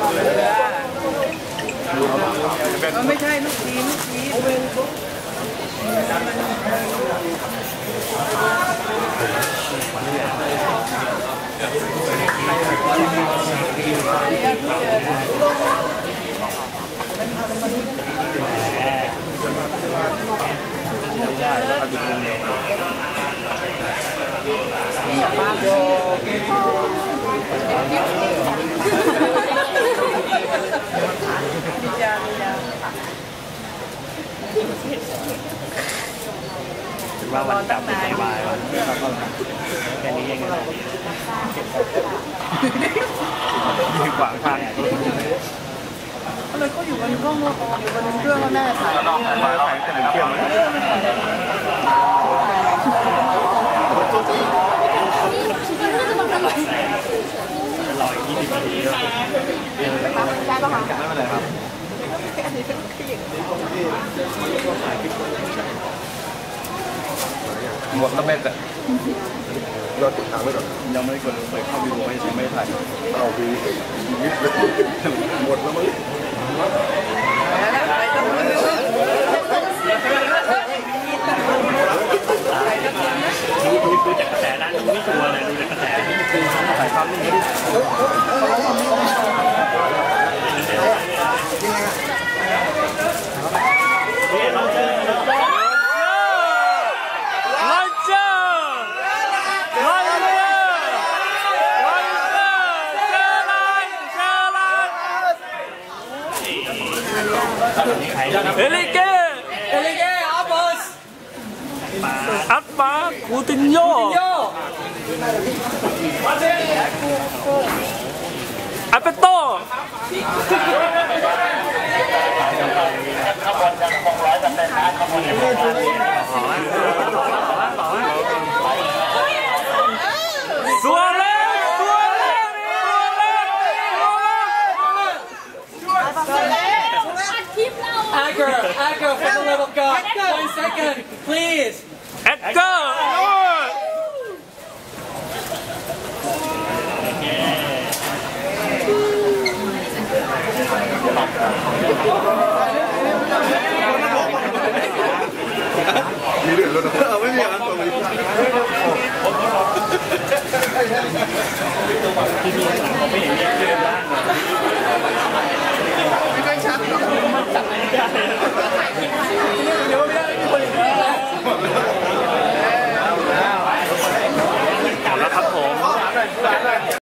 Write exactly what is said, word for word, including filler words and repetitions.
มันไม่ใช่ลูกทีลูกทีถือว่าวันจับเป็นไงวายวันแค่นี้ยังไงยืนขวางทางอะไรก็อยู่บนกล้องอยู่บนเครื่องก็แน่ถ่ายมาถ่ายแต่หนึ่งเครื่องรออีกยี่สิบนาทีได้ป่ะคะไม่เป็นไรครับหมดแล้วแม่แต่ยอดติดตามไว้ก่อนยังไม่ได้กดเปิดเข้าวิดีโอไม่ยังไม่ได้ถ่ายเอาวีนิดเลยหมดแล้วมั้งดูดูจากกระแสนะดูไม่ชัวร์เลยดูจากกระแสถ่ายภาพนิ่งดิเอลิเกเอลิเกอัปเปอร์สอัปปาคูตินโยอัปเปโตสัวเล่สัวเล่ Agger, Agger, for the love of God. One second, please. Agger. Đi được luôn rồi. Mấy miệng ăn của mình.